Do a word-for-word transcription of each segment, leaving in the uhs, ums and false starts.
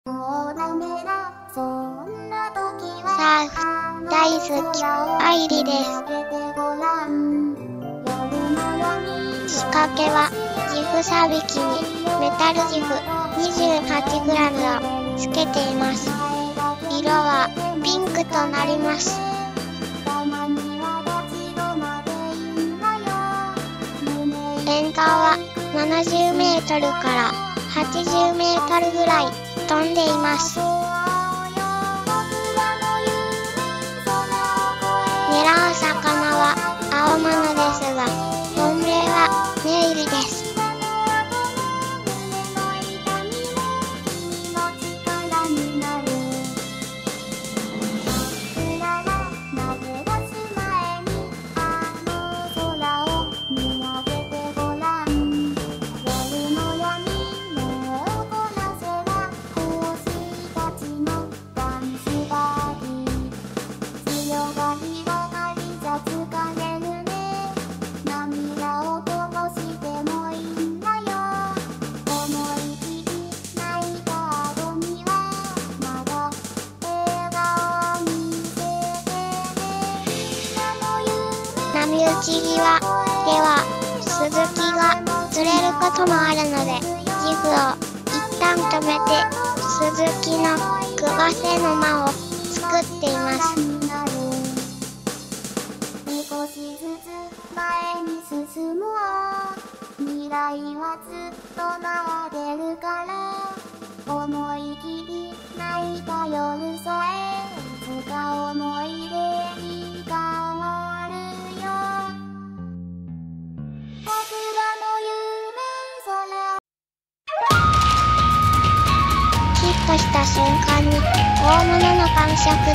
サーフ大好き愛理です。仕掛けはジグサ引きにメタルジグ にじゅうはちグラム をつけています。色はピンクとなります。円環はななじゅうメートルからはちじゅうメートルぐらい飛んでいます。狙う魚は青物ですが、本命はネイルです。波打ち際ではスズキが釣れることもあるので、ジグを一旦止めてスズキのくばせの間を作っています。少しずつ前に進もう。未来はずっと回れるから、思い切り泣いた夜さえいつか思い出に変わるよ。僕らの夢それヒットした瞬間に大物の感触です。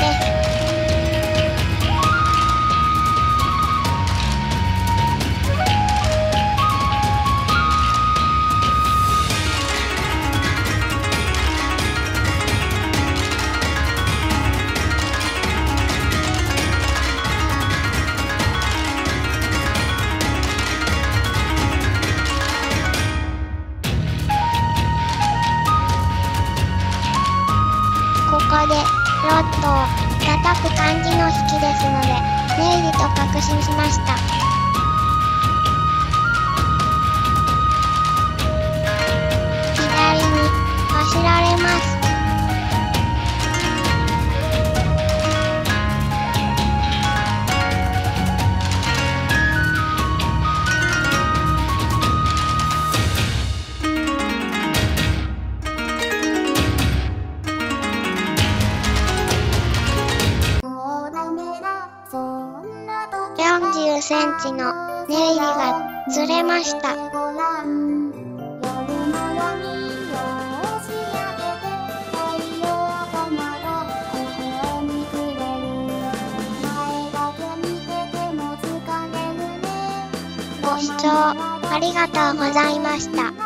ここでロッドを叩く感じの引きですので、ネイルと確信しました。左に走られます。よんじゅっセンチのネイルが釣れました。ご視聴ありがとうございました。